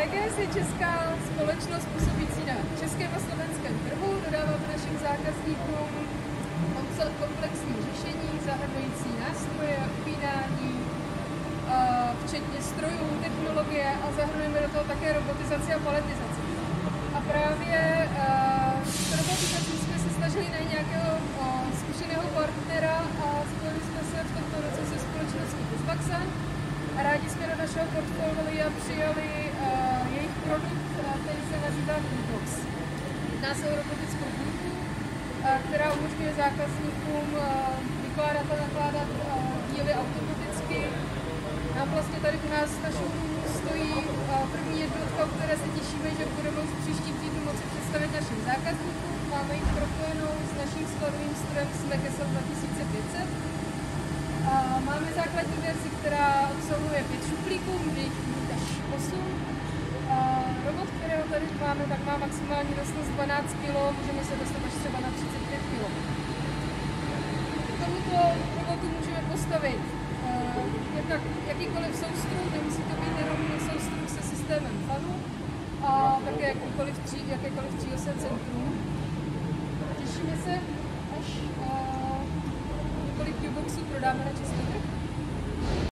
EGS je česká společnost působící na českém a slovenském trhu. Dodáváme našim zákazníkům komplexní řešení, zahrnující nástroje, upínání, včetně strojů, technologie a zahrnujeme do toho také robotizaci a paletizaci. A právě s robotizací jsme se snažili najít nějakého zkušeného partnera a spojili jsme se v tomto roce se společností Bizbaxan. A rádi jsme do našeho portfolia přijali jejich produkt, který se nazývá Toolbox. Jedná se o robotickou bulku, která umožňuje zákazníkům vykládat a nakládat díly automaticky. A vlastně tady u nás na showroomu stojí první jednotka, o které se těšíme, že budeme v příštím týdnu moci představit našim zákazníkům. Máme ji propojenou s naším skladovým strojem SMEC SL 2500. Máme základní verzi, která obsahuje 5 šuplíků, může jich mít až 8. Robot, kterého tady máme, tak má maximální nosnost 12 kg, můžeme se dostat až třeba na 35 kg. K tomuto robotu můžeme postavit jednak jakýkoliv soustruh, nemusí to být jenom soustruh se systémem fanu, a také jakékoliv tříosé centrum. Těšíme se, až několik Qboxů prodáme na český trh.